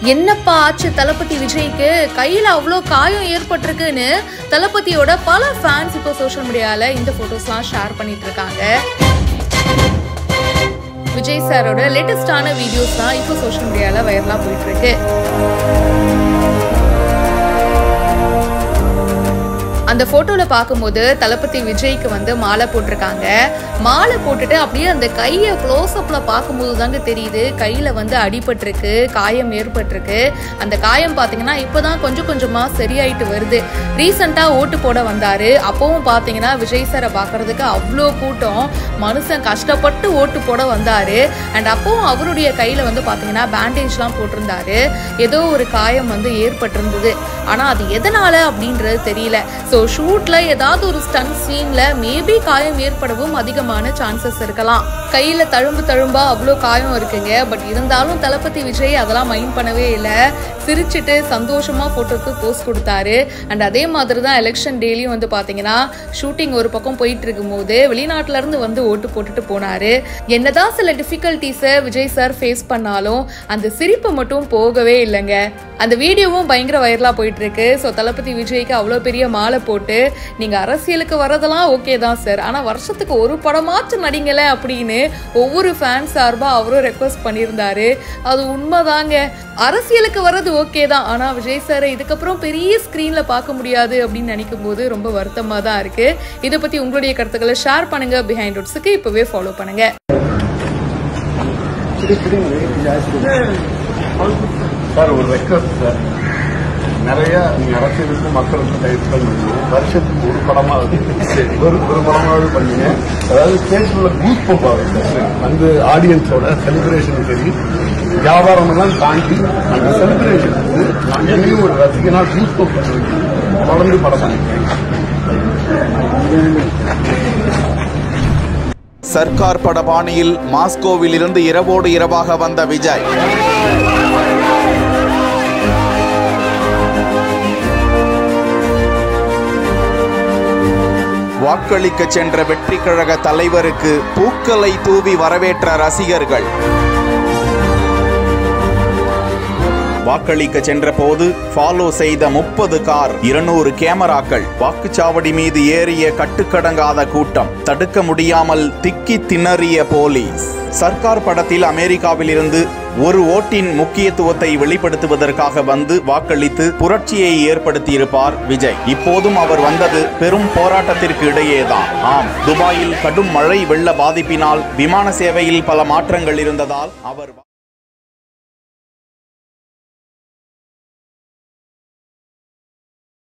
என்னப்பா ஆச்சு தளபதி விஜய்க்கு, கையில அவ்வளோ காயம் ஏற்பட்டிருக்குன்னு தளபதியோட பல ஃபேன்ஸ் இப்போ சோஷியல் மீடியால இந்த போட்டோஸ்லாம் ஷேர் பண்ணிட்டு இருக்காங்க. விஜய் சாரோட லேட்டஸ்டான வீடியோஸ் தான் இப்போ சோஷியல் மீடியால வைரலா போயிட்டு இருக்கு. அந்த போட்டோல பார்க்கும்போது தளபதி விஜய்க்கு வந்து மாலை போட்டிருக்காங்க. மாலை போட்டுட்டு அப்படியே அந்த கையை க்ளோஸ் அப்ல பார்க்கும்போது தாங்க தெரியுது கையில வந்து அடிபட்டிருக்கு, காயம் ஏற்பட்டிருக்கு. அந்த காயம் பார்த்தீங்கன்னா இப்போதான் கொஞ்சம் கொஞ்சமா சரியாயிட்டு வருது. ரீசெண்டா ஓட்டு போட வந்தாரு. அப்பவும் பார்த்தீங்கன்னா விஜய் சாரை பார்க்கறதுக்கு அவ்வளோ கூட்டம், மனுஷன் கஷ்டப்பட்டு ஓட்டு போட வந்தாரு. அண்ட் அப்பவும் அவருடைய கையில வந்து பார்த்தீங்கன்னா பேண்டேஜ்லாம் போட்டிருந்தாரு. ஏதோ ஒரு காயம் வந்து ஏற்பட்டிருந்தது. ஆனா அது எதனால அப்படின்றது தெரியல. ஸோ ஷூட்ல ஏதாவது ஒரு ஸ்டன் சீன்ல மேபி காயம் ஏற்படவும் அதிகமான சான்சஸ் இருக்கலாம். கையில தழும்பா அவ்வளோ காயம் இருக்குங்க. பட் இருந்தாலும் தளபதி விஜய் அதெல்லாம் மைண்ட் பண்ணவே இல்லை. சிரிச்சுட்டு சந்தோஷமா போட்டோக்கு போஸ்ட் கொடுத்தாரு. அண்ட் அதே மாதிரி தான் எலெக்ஷன் டேலியும் வந்து பாத்தீங்கன்னா ஷூட்டிங் ஒரு பக்கம் போயிட்டு இருக்கும் போது வெளிநாட்டுல இருந்து வந்து ஓட்டு போட்டுட்டு போனாரு. என்னதான் சில டிஃபிகல்டிஸை விஜய் சார் ஃபேஸ் பண்ணாலும் அந்த சிரிப்பு மட்டும் போகவே இல்லைங்க. அந்த வீடியோவும் பயங்கர வைரலா போயிட்டு இருக்கு. ஸோ தளபதி விஜய்க்கு அவ்வளோ பெரிய மாலை போட்டு நீங்க அரசியலுக்கு வரதெல்லாம் ஓகே தான் சார், ஆனா வருஷத்துக்கு ஒரு படமாச்சும் நடிங்கல அப்படின்னு ஒவ்வொரு ஃபேன் சார்பா அவரும் ரெக்வஸ்ட் பண்ணியிருந்தாரு. அது உண்மைதாங்க. அரசியலுக்கு வர்றது ஓகே தான், ஆனா விஜய் சாரை இதுக்கப்புறம் பெரிய ஸ்கிரீன்ல பார்க்க முடியாது அப்படின்னு நினைக்கும் போது ரொம்ப வருத்தமா தான் இருக்கு. இதை பத்தி உங்களுடைய கருத்துக்களை ஷேர் பண்ணுங்க. பிஹைண்ட் ரூட்ஸுக்கு இப்பவே ஃபாலோ பண்ணுங்க. சார் ஒரு ரெக்வஸ்ட் சார், நிறைய அரசியலுக்கும் மக்களுக்கும் டைப் பண்ணுங்க. வருஷத்துக்கு ஒரு படமாவது ஒரு படமாவது பண்ணுங்க. அதாவது ஸ்டேஜ்ல பூஸ்ட் பண்ணுவாங்க அந்த ஆடியன்ஸோட செலிப்ரேஷன் சரி, வியாபாரம் எல்லாம் தாண்டி அந்த செலிப்ரேஷன் வந்து அங்கேயும் ஒரு ரசிகனா பூஸ்ட் பண்ணுறது தொடர்ந்து படம் பண்ணிக்கிறேன். சர்க்கார் பட பாணியில் மாஸ்கோவில் இருந்து இரவோடு இரவாக வந்த விஜய். வாக்களிக்க சென்ற வெற்றி கழக தலைவருக்கு பூக்களை தூவி வரவேற்ற ரசிகர்கள். வாக்களிக்க சென்ற போது ஃபாலோ செய்த 30 கார், 200 கேமராக்கள், வாக்குச்சாவடி மீது ஏறிய கட்டுக்கடங்காத கூட்டம், தடுக்க முடியாமல் திக்கி திணறிய போலீஸ். சர்க்கார் படத்தில் அமெரிக்காவில் இருந்து ஒரு ஓட்டின் முக்கியத்துவத்தை வெளிப்படுத்துவதற்காக வந்து வாக்களித்து புரட்சியை ஏற்படுத்தியிருப்பார் விஜய். இப்போதும் அவர் வந்தது பெரும் போராட்டத்திற்கு இடையேதான். ஆம், துபாயில் கடும் மழை வெள்ள பாதிப்பினால் விமான சேவையில் பல மாற்றங்கள் இருந்ததால் அவர்